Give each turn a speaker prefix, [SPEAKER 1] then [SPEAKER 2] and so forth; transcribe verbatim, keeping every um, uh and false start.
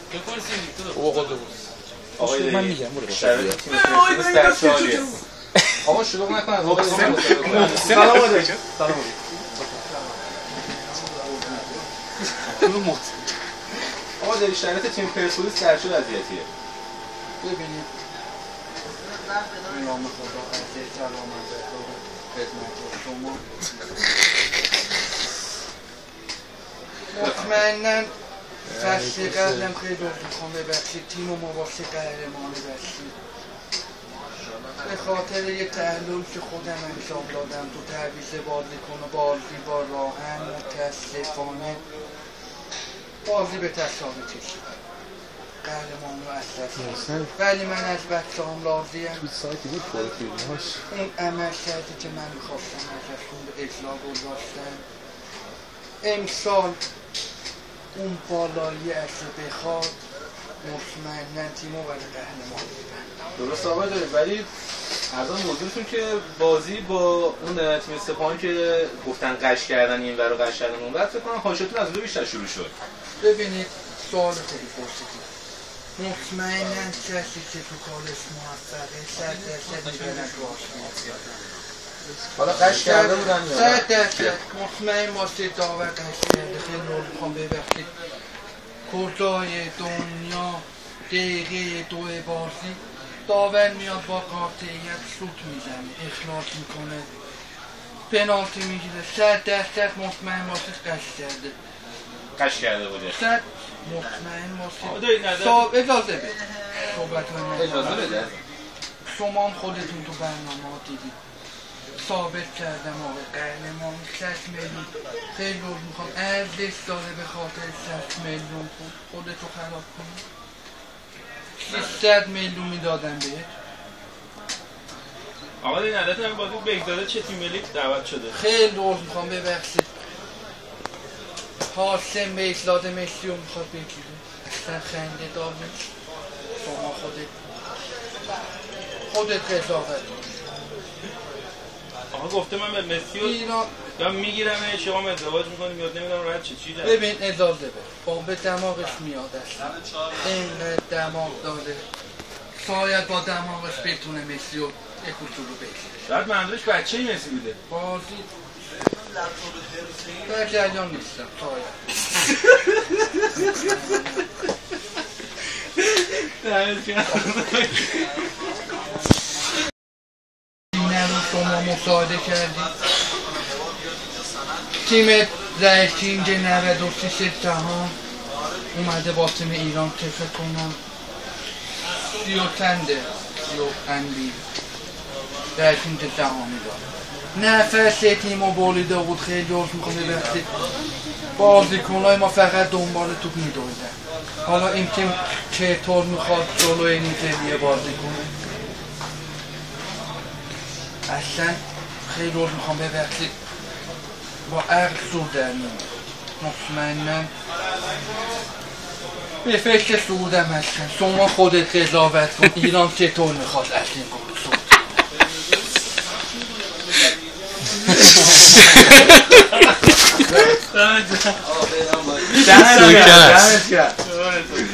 [SPEAKER 1] او خود بود.
[SPEAKER 2] آقای
[SPEAKER 1] من میگم برو.
[SPEAKER 2] شرایط تیم پرسپولیس در سالیه.
[SPEAKER 1] آقا شلوغ نکن از آقای
[SPEAKER 2] سلام علیکم. سلام
[SPEAKER 1] علیکم.
[SPEAKER 2] آقا در شرایط تیم پرسپولیس در چه وضعیتیه؟
[SPEAKER 1] ببینید نام خدا عزیز سلام علیکم خدمت شما. مطمئناً فصل قبلم خیلی دوست میخوام ببخشید تیم و مباحث قهرمان بستید به خاطر یه تحلیل که خودم انجام دادم تو تعویض بازیکن و بازی با راهن متاسفانه بازی به تساوی کشید قهرمان رو اصلا ولی من از بچه هم راضیم اون عمل کردی که من میخواستم ازشون به اجرا گذاشتم امسال اون بالایی اصلا بخواد مطمئنن تیمو برای قهرمان میدن.
[SPEAKER 2] درست آقای دارید ولی از آن موضوعتون که بازی با اون تیم سپاهانی که گفتن قش کردن این ور و قش کردن اون ور فکر کنم حاشیه‌تون از اونجا بیشتر شروع شد.
[SPEAKER 1] ببینید سوال خیلی پرسیدید مطمئنن کسی که تو کارش موفقه صد درصد میبرن تو آسمان
[SPEAKER 2] حالا قش کرده بودن یا
[SPEAKER 1] صد درصد مطمئن باشید داور قش کرده خیلی رو میخوام ببخشید کجای دنیا دقیقه دو بازی داور میاد با قاطعیت سوت میزنه اخلاص میکنه پنالتی میگیره صد درصد مطمئن باشید قش کرده
[SPEAKER 2] قش کرده بوده
[SPEAKER 1] صد مطمئن باشید صاحب اجازه بده صحبت من
[SPEAKER 2] اجازه بده
[SPEAKER 1] شما هم خودتون تو برنامه ها دیدید ثابت کردم آقای قهرمان شصت میلیون خیلی روز میخوام ارزش داره به خاطر شصت میلیون خودتو خراب کنی ششصد میلیون میدادم بهت
[SPEAKER 3] آقا این عدد هم بازی بگذاره چه تیم ملی دعوت شده
[SPEAKER 1] خیلی روز میخوام ببخشید حاسم به اصلاح مسی رو میخواد بگیره اصلا خنده داره شما خودت خودت قضاوت
[SPEAKER 3] آقا گفته من به مسی رو
[SPEAKER 1] ایران
[SPEAKER 3] یا میگیرم شما هم ازدواج میکنیم یاد نمیدونم راحت چه چی داره
[SPEAKER 1] ببین اجازه بده با به دماغش میاد اصلا اینقدر دماغ داره شاید با دماغش بتونه مسی رو یک کوچولو بگیره
[SPEAKER 3] شاید منظورش بچه مسی بوده
[SPEAKER 1] بازی در جریان نیستم شاید اینه رو شما مشاهده کردید تیم رایکینگ نود و سه جهان اومده با تیم ایران که فکر کنم سی و چنده سی و اندی رایکینگ جهانی داره نفس تیم رو بولیده بود خیلی روز میخوام ببخشید بازیکنهای ما فقط دنبال توپ میدویدن حالا این تیم چطور میخواد جلوی نیجریه بازی کنه اصلا خیلی روز میخوام ببخشید با عقل سود در میاد مطمئناً به فکر سودم هستن شما خودت قضاوت کن ایران چطور میخواد از این گل سود
[SPEAKER 3] دمت گرم.